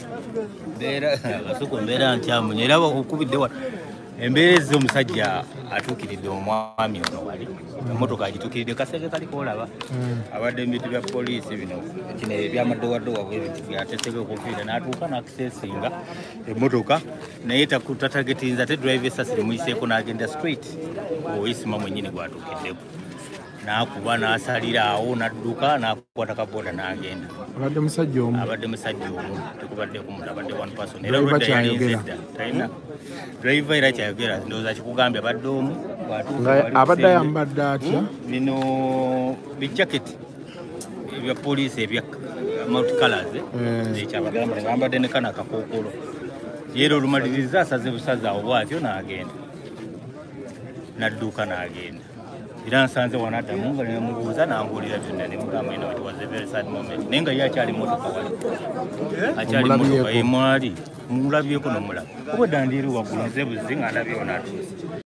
Beera kasuko mbeera nkyamu era okubidde wa embeera z'omusajja atuukiridde omwami ono wali emmotoka agituukiridde kaseke kaliko olaba abadde ebintu bya poliisi bino kino ebyamadowadowa bwebintu byatesebwa okufiira n'atuuka n'akiseesinga emmotoka naye tatagetinza te drive esasi limuyiseeko n'agenda straight oyisima mwennyini gwatuukiddeko n'akuba n'asalira awo n'adduka n'akwata kaboda n'agenda. Abadde musajja omu. Abadde musajja omu tekubaddeko muntu abadde one person. Era olwedda yalinze edda talina driver era kyayogera ndowooza kikugambye abadde omu abadde ayambadde atya bino bijaketi ebya poliisi ebya multicolors ekyabagamba nga bambadde ne kana akakookolo yeera olumaliriza asaze busaze awo bwatyo n'agenda n'adduka n'agenda. Era nsanze wanaddamu nga nemubuuza n'ambuulira byonna ne mugamba eno it was a very sad moment naye nga ye akyali mmotoka wali akyali mmotoka ye mwali mulabyeko n'omulaba obwedda ndi eri waggulu nze buzzi nga ndabyewo n'atuuse.